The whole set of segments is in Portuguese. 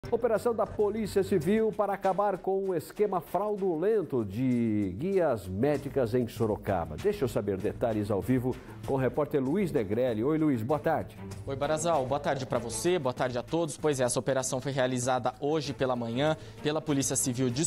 Operação da Polícia Civil para acabar com um esquema fraudulento de guias médicas em Sorocaba. Deixa eu saber detalhes ao vivo com o repórter Luiz Negrelli. Oi, Luiz, boa tarde. Oi, Barazal, boa tarde para você, boa tarde a todos. Pois é, essa operação foi realizada hoje pela manhã pela Polícia Civil de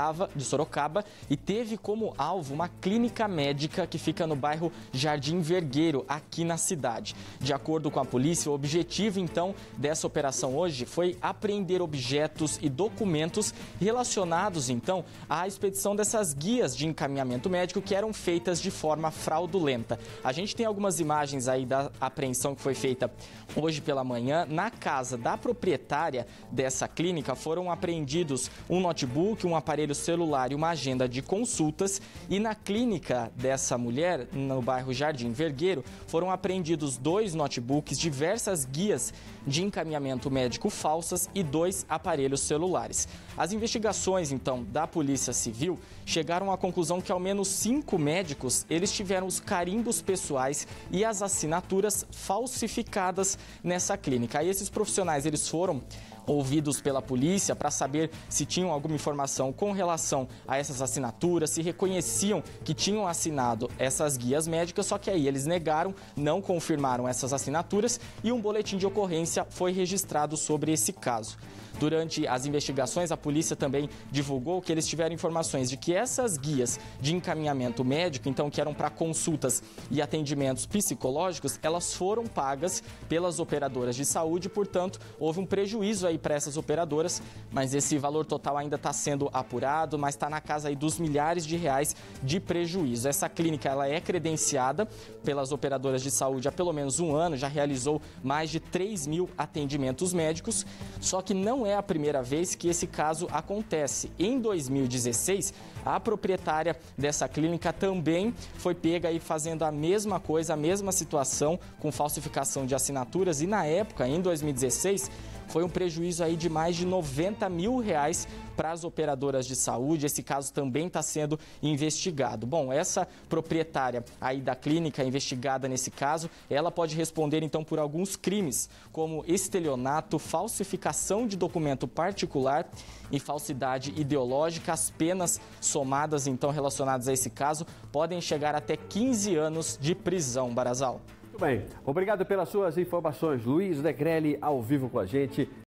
Sorocaba e teve como alvo uma clínica médica que fica no bairro Jardim Vergueiro, aqui na cidade. De acordo com a polícia, o objetivo então dessa operação hoje foi apreender objetos e documentos relacionados então à expedição dessas guias de encaminhamento médico que eram feitas de forma fraudulenta. A gente tem algumas imagens aí da apreensão que foi feita hoje pela manhã. Na casa da proprietária dessa clínica foram apreendidos um notebook, um aparelho celular e uma agenda de consultas. E na clínica dessa mulher, no bairro Jardim Vergueiro, foram apreendidos 2 notebooks, diversas guias de encaminhamento médico falsas e 2 aparelhos celulares. As investigações, então, da Polícia Civil chegaram à conclusão que ao menos 5 médicos eles tiveram os carimbos pessoais e as assinaturas falsificadas nessa clínica. Aí esses profissionais eles foram ouvidos pela polícia para saber se tinham alguma informação com relação a essas assinaturas, se reconheciam que tinham assinado essas guias médicas, só que aí eles negaram, não confirmaram essas assinaturas e um boletim de ocorrência foi registrado sobre esse caso. Durante as investigações, a polícia também divulgou que eles tiveram informações de que essas guias de encaminhamento médico, então que eram para consultas e atendimentos psicológicos, elas foram pagas pelas operadoras de saúde, portanto, houve um prejuízo aí para essas operadoras, mas esse valor total ainda está sendo apurado, mas está na casa aí dos milhares de reais de prejuízo. Essa clínica ela é credenciada pelas operadoras de saúde há pelo menos um ano, já realizou mais de 3.000 atendimentos médicos, só que não é a primeira vez que esse caso acontece. Em 2016, a proprietária dessa clínica também foi pega aí fazendo a mesma coisa, a mesma situação, com falsificação de assinaturas, e na época, em 2016, foi um prejuízo aí de mais de 90 mil reais para as operadoras de saúde. Esse caso também está sendo investigado. Bom, essa proprietária aí da clínica investigada nesse caso, ela pode responder então por alguns crimes, como estelionato, falsificação de documento particular e falsidade ideológica. As penas somadas então relacionadas a esse caso podem chegar até 15 anos de prisão, Barazal. Muito bem, obrigado pelas suas informações. Luiz Negrelli ao vivo com a gente.